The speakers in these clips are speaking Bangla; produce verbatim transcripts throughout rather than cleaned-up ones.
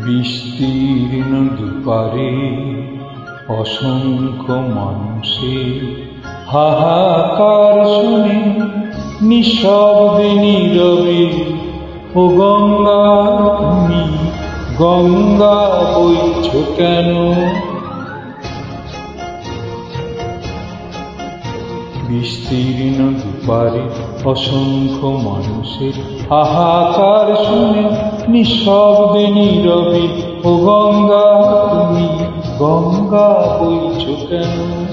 বিস্তীর্ণ দুপারে অসংখ্য মানুষের হাহাকার শুনে নিঃশব্দে নীরবে ও গঙ্গা তুমি গঙ্গা বইছ কেন? বিস্তীর্ণ দুপারে অসংখ্য মানুষের হাহাকার শুনে নিঃশব্দে নীরবে ও গঙ্গা তুমি গঙ্গা বইছ কেন?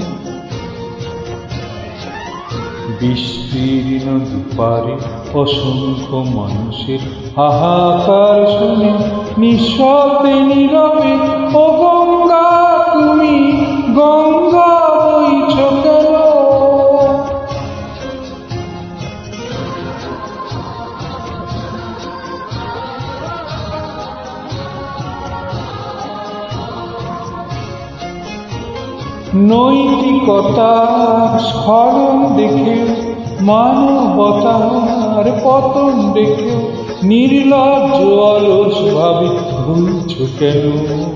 বিস্তীর্ণ দুপারে অসংখ্য মানুষের হাহাকার শুনে নিঃশব্দে নীরবে ও গঙ্গা তুমি গঙ্গা বইছ কেন? নৈতিকতার স্খলন দেখে মানবতার পতন দেখে নির্লজ্জ অলস ভাবে বইছ কেন?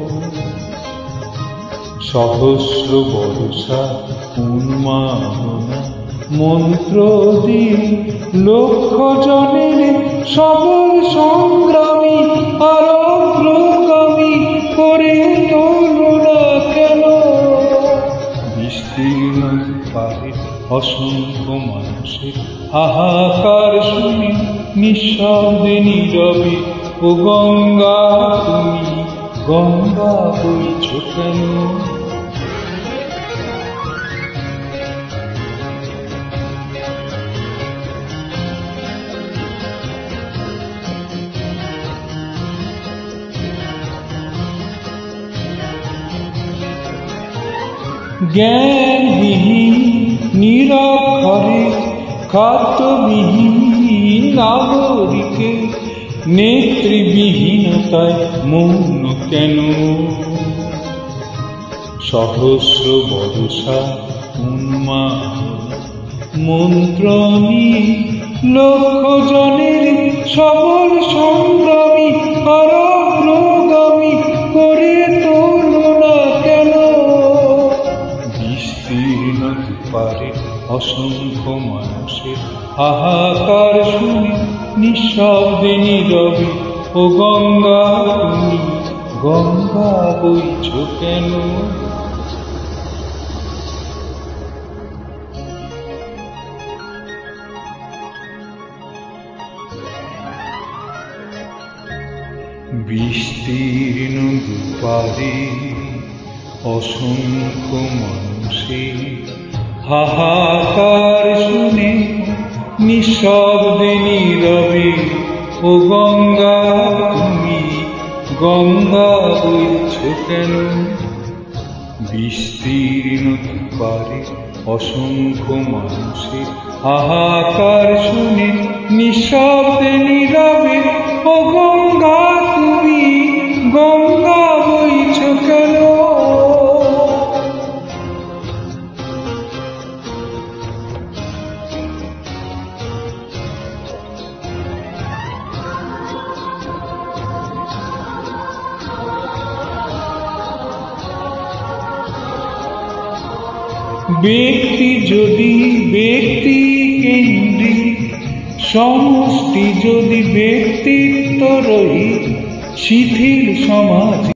সহস্র বর্ষা উন্মাদনা মন্ত্র দিয়ে লক্ষ জনের সবল সংগ্রামী আর অগ্রগামী করে তোলো না কেন? বিস্তীর্ণ দুপারে অসংখ্য মানুষের হাহাকার শুনে নিঃশব্দে নীরবে ও গঙ্গা তুমি গঙ্গা বইছ কেন? জ্ঞানবিহীন নিরক্ষরে খাদ্যবিহীন নাগরিকে নেতৃবিহীনতায় মৌন কেন? সহস্র বর্ষা উন্মাদনা মন্ত্র নিয়ে লক্ষ জনের সবল সংগ্রামী আর অগ্রগামী করে তোলো না কেন? বিস্তীর্ণ দুপারে অসংখ্য মানুষের হাহাকার শুনে নিঃশব্দে নীরবে ও গঙ্গা তুমি গঙ্গা বইছ কেন? বিস্তীর্ণ দুপারে অসংখ্য মানুষের হাহাকার শুনে নিঃশব্দে নীরবে ও গঙ্গা তুমি গঙ্গা বইছ কেন? বিস্তীর্ণ দুপারে অসংখ্য মানুষের হাহাকার শুনে নিঃশব্দে নীরবে ও গঙ্গা তুমি গঙ্গা বইছ কেন? ব্যক্তি যদি ব্যক্তি কেন্দ্রিক, সমষ্টি যদি ব্যক্তিত্ব রহিত শিথিল সমাজ